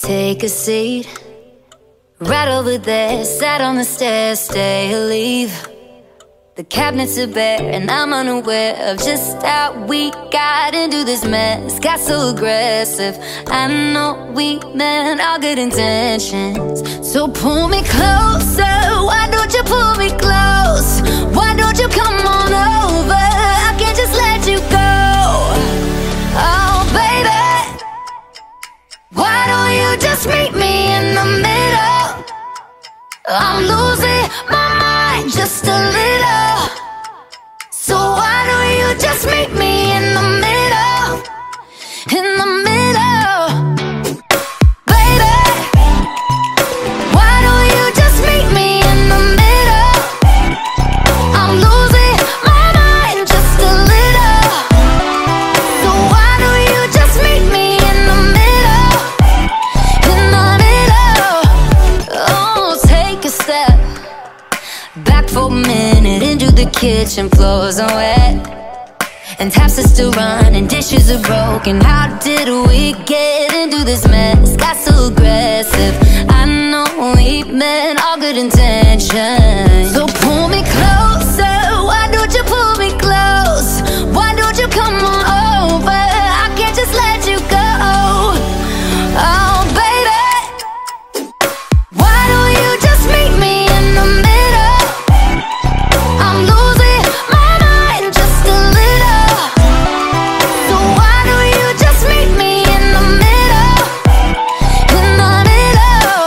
Take a seat right over there, sat on the stairs, stay or leave. The cabinets are bare and I'm unaware of just how we got into this mess. Got so aggressive, I know we meant all good intentions. So pull me closer, why don't you pull me close? Why don't you come on over, I can't just let you go. Oh baby, why don't you just meet me in the middle? I'm losing my mind just a little. So why don't you just meet me in the middle? In the middle. Baby, why don't you just meet me in the middle? I'm losing my mind just a little. So why don't you just meet me in the middle? In the middle. Oh, take a step back for a minute into the kitchen, floors are wet and taps are still running, dishes are broken. How did we get into this mess? Got so aggressive, I know we meant all good intentions. So pull me closer, why don't you pull me close? Why don't you come on over, I can't just let you go. Oh baby, why don't you just meet me in the middle? I'm losing my mind just a little. So why don't you just meet me in the middle? In the middle.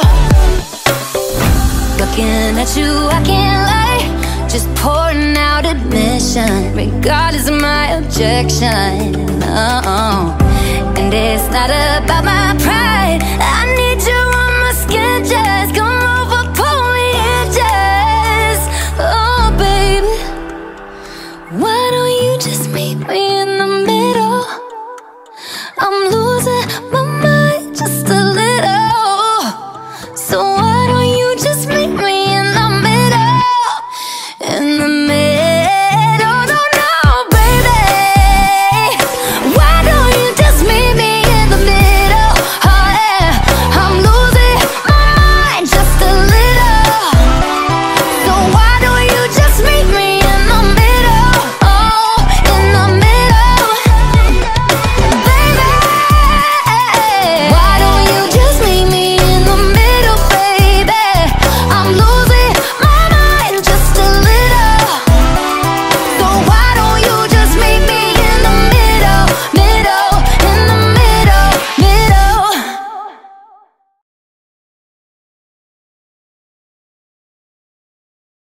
Looking at you, I can't lie, just pouring out admission, regardless of my objection. Oh, and it's not about my pride,